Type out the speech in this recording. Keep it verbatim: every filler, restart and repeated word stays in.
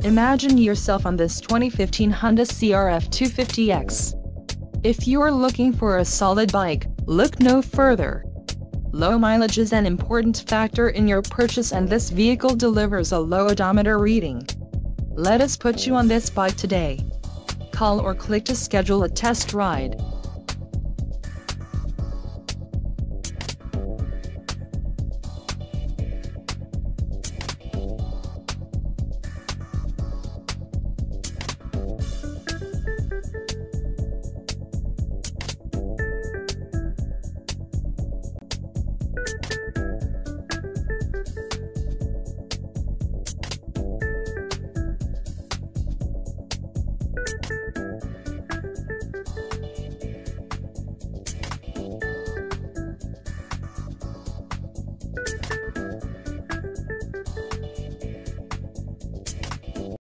Imagine yourself on this twenty fifteen Honda C R F two fifty X. If you're looking for a solid bike, look no further. Low mileage is an important factor in your purchase, and this vehicle delivers a low odometer reading. Let us put you on this bike today. Call or click to schedule a test ride.